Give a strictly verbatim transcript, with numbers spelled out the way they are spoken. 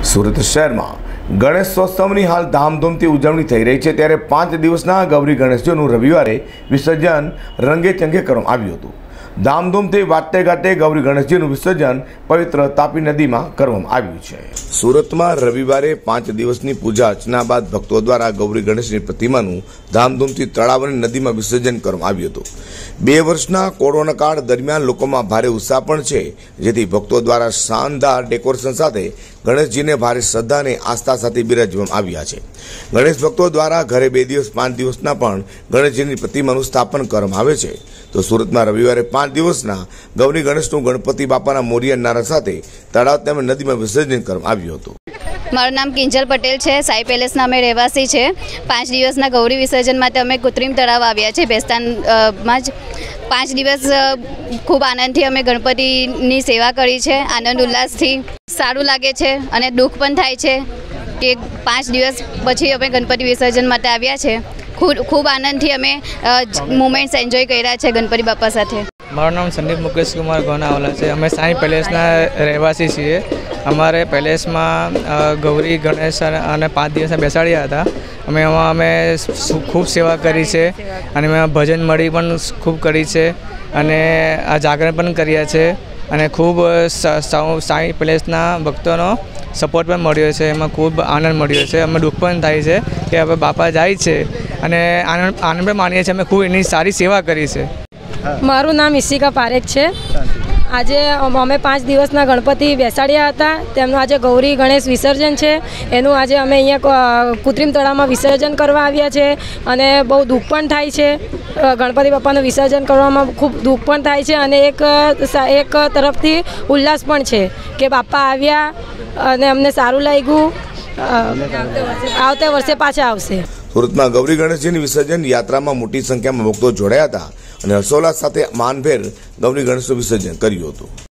સુરત શહેરમાં ગણેશોત્સવની હાલ ધામધૂમથી ઉજવણી થઈ રહી છે, ત્યારે પાંચ દિવસના ગૌરી ગણેશજીનું રવિવારે વિસર્જન રંગે ચંગે કરવામાં આવ્યું હતું। ધામધૂમથી વાતે ગાતે ગૌરી ગણેશજીનું વિસર્જન પવિત્ર તાપી નદીમાં કરવામાં આવ્યું છે। સુરતમાં રવિવારે પાંચ દિવસની પૂજા અર્ચના બાદ ભક્તો દ્વારા ગૌરી ગણેશની પ્રતિમાનું ધામધૂમથી તળાવ અને નદીમાં વિસર્જન કરવામાં આવ્યું હતું। બે વર્ષના કોરોના કાળ દરમિયાન લોકોમાં ભારે ઉત્સાહ પણ છે, જેથી ભક્તો દ્વારા શાનદાર ડેકોરેશન સાથે ગણેશજીને ભારે શ્રદ્ધા અને આસ્થા સાથે બિરાજવામાં આવ્યા છે। ગણેશ ભક્તો દ્વારા ઘરે બે દિવસ પાંચ દિવસના પણ ગણેશજીની પ્રતિમાનું સ્થાપન કરવામાં આવે છે। તો સુરતમાં રવિવારે પાંચ દિવસના ગૌરી ગણેશનું ગણપતિ બાપાના મોરિયા નારા સાથે તળાવ તેમજ નદીમાં વિસર્જન કરવામાં આવ્યું હતું। મારું નામ કિંજલ પટેલ છે। સાઈ પેલેસના અમે રહેવાસી છે। પાંચ દિવસના ગૌરી વિસર્જન માટે અમે કૃત્રિમ તળાવ આવ્યા છે બેસ્તાનમાં જ। પાંચ દિવસ ખૂબ આનંદથી અમે ગણપતિની સેવા કરી છે, આનંદ ઉલ્લાસથી। સારું લાગે છે અને દુઃખ પણ થાય છે કે પાંચ દિવસ પછી અમે ગણપતિ વિસર્જન માટે આવ્યા છે। ખૂબ ખૂબ આનંદથી અમે મુમેન્ટ્સ એન્જોય કર્યા છે ગણપતિ બાપા સાથે। મારું નામ સંદીપ મુકેશ કુમાર ગોનાવાલા છે। અમે સાઈ પેલેસના રહેવાસી છીએ। અમારે પેલેસમાં ગૌરી ગણેશ અને પાંચ દિવસના બેસાડ્યા હતા। અમે એમાં અમે ખૂબ સેવા કરી છે અને એમાં ભજન મળી પણ ખૂબ કરી છે અને આ જાગરણ પણ કર્યા છે અને ખૂબ સાઈ પેલેસના ભક્તોનો સપોર્ટ પણ મળ્યો છે। એમાં ખૂબ આનંદ મળ્યો છે। અમે દુઃખ પણ થાય છે કે હવે બાપા જાય છે અને આનંદ આનંદ પણ માનીએ છીએ। અમે ખૂબ એની સારી સેવા કરી છે। મારું નામ ઈશિકા પારેખ છે। આજે અમે પાંચ દિવસના ગણપતિ બેસાડ્યા હતા, તેમનું આજે ગૌરી ગણેશ વિસર્જન છે। એનું આજે અમે અહીંયા કૃત્રિમ તળાવમાં વિસર્જન કરવા આવ્યા છે અને બહુ દુઃખ પણ થાય છે। ગણપતિ બાપાનું વિસર્જન કરવામાં ખૂબ દુઃખ પણ થાય છે અને એક એક તરફથી ઉલ્લાસ પણ છે કે બાપા આવ્યા અને અમને સારું લાગ્યું। આવતા વર્ષે પાછા આવશે। સુરતમાં ગૌરી ગણેશજીની વિસર્જન યાત્રામાં મોટી સંખ્યામાં ભક્તો જોડાયા હતા અને હર્ષોલ્લાસ સાથે માનભેર ગૌરી ગણેશનું વિસર્જન કર્યું હતું।